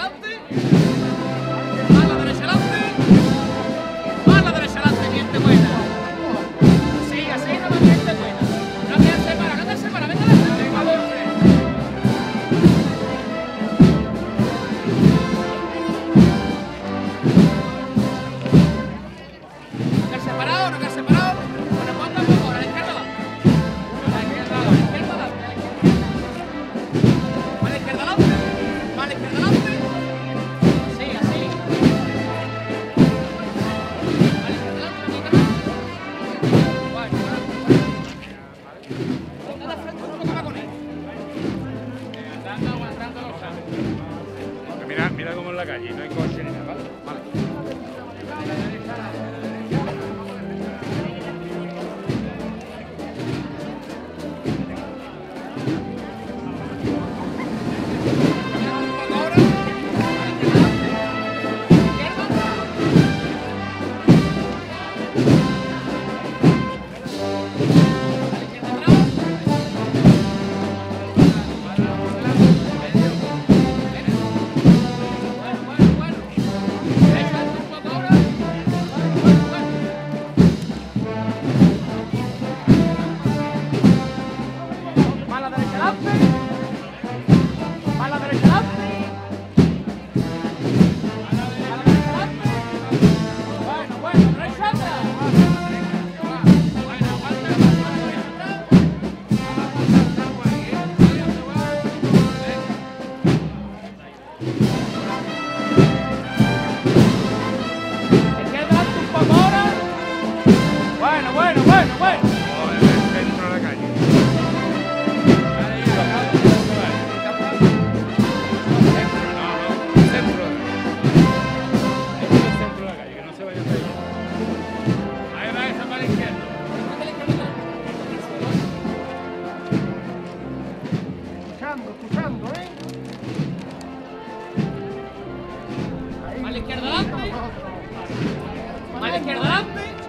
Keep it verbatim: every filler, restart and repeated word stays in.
adelante. Más la derecha adelante. Más la derecha adelante, gente buena. Sí, así no va gente buena. No quieran separar, no te separan, venga adelante. Venga, hombre. No quieran separado, no quieran separado. Bueno, ponga un poco, a la izquierda adelante. A la izquierda adelante, a la izquierda adelante. A la izquierda adelante. A la izquierda adelante. Sí, así. A la izquierda adelante, aquí adelante. Bueno, venga de frente un poco más con él. Andando, aguantando los sables. Porque mira, mira cómo en la calle, no hay coche ni nada, ¿vale? Vale. Bueno, bueno, bueno, bueno. Joder, el centro de la calle. Centro, no, no, centro. Este es el centro de la calle, que no se vaya a hacer. Ahí va esa para la izquierda. Escuchando, escuchando, ¿eh? A la izquierda adelante. A la izquierda adelante.